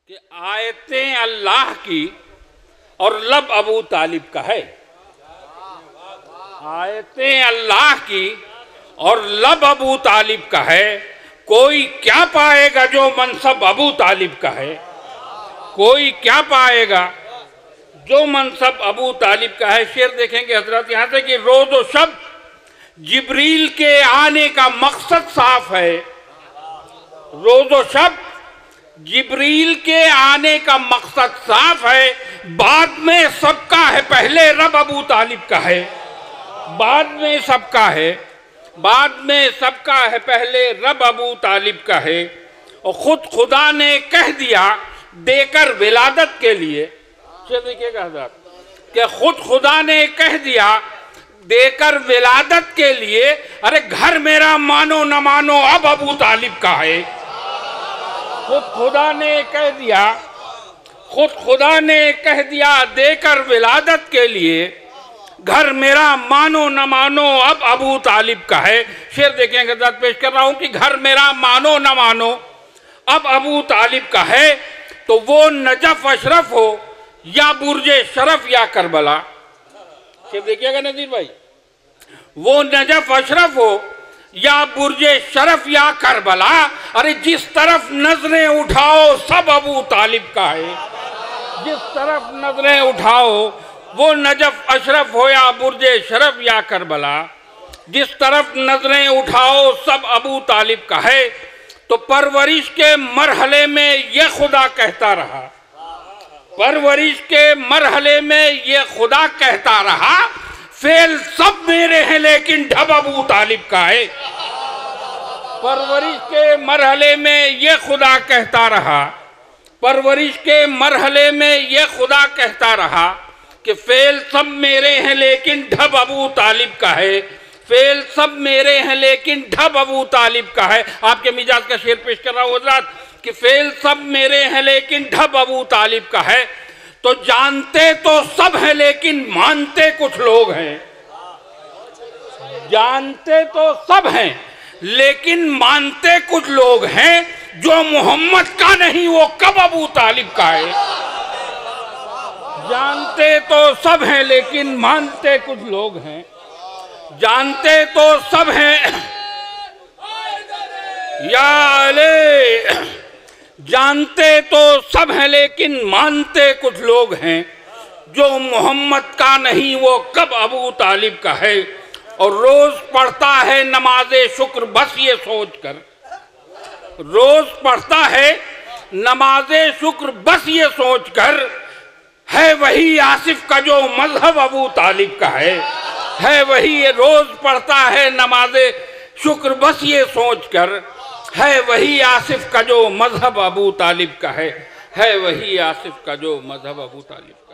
कि आयतें अल्लाह की और लब अबू तालिब का है। आयतें अल्लाह की और लब अबू तालिब का है। कोई क्या पाएगा जो मनसब अबू तालिब का है। कोई क्या पाएगा जो मनसब अबू तालिब का है। शेर देखेंगे हजरत यहाँ से कि रोज व शब जिब्रील के आने का मकसद साफ है। रोज व शब जिब्रील के आने का मकसद साफ है। बाद में सबका है, पहले रब अबू तालिब का है। बाद में सबका है, बाद में सबका है, पहले रब अबू तालिब का है। और खुद खुदा ने कह दिया देकर विलादत के लिए, देखिएगा हज़रात, कि खुद खुदा ने कह दिया देकर विलादत के लिए, अरे घर मेरा मानो न मानो अब अबू तालिब का है। खुद खुदा ने कह दिया, खुद खुदा ने कह दिया देकर विलादत के लिए, घर मेरा मानो न मानो अब अबू तालिब का है। शेर देखेंगे हज़रात, पेश कर रहा हूं कि घर मेरा मानो न मानो अब अबू तालिब का है। तो वो नजफ अशरफ हो या बुर्जे शरफ या करबला। शेर देखिएगा नजीर भाई, वो नजफ अशरफ हो या बुर्जे शरफ या करबला, अरे जिस तरफ नजरें उठाओ सब अबू तालिब का है। जिस तरफ नजरें उठाओ वो नजफ अशरफ हो या बुर्जे शरफ या करबला, जिस तरफ नजरें उठाओ सब अबू तालिब का है। तो परवरिश के मरहले में ये खुदा कहता रहा, परवरिश के मरहले में ये खुदा कहता रहा, फेल सब मेरे हैं लेकिन ढब अबू तालिब का है। परवरिश के मरहले में ये खुदा कहता रहा, परवरिश के मरहले में ये खुदा कहता रहा कि फेल सब मेरे हैं लेकिन ढब अबू तालिब का है। फेल सब मेरे हैं लेकिन ढब अबू तालिब का है। आपके मिजाज का शेर पेश कर रहा हूँ हज़रात कि फेल सब मेरे हैं लेकिन ढब अबू तालिब का है। तो जानते तो सब हैं लेकिन मानते कुछ लोग हैं। जानते तो सब हैं लेकिन मानते कुछ लोग हैं। जो मोहम्मद का नहीं वो कब अबू तालिब का है। जानते तो सब हैं लेकिन मानते कुछ लोग हैं। जानते तो सब हैं या अले, जानते तो सब हैं लेकिन मानते कुछ लोग हैं। जो मोहम्मद का नहीं वो कब अबू तालिब का है। और रोज पढ़ता है नमाजे शुक्र बस ये सोचकर, रोज पढ़ता है नमाजे शुक्र बस ये सोचकर, है वही आसिफ का जो मजहब अबू तालिब का है वही। रोज पढ़ता है नमाजे शुक्र बस ये सोचकर, है वही आसिफ का जो मजहब अबू तालिब का है वही आसिफ का जो मजहब अबू तालिब।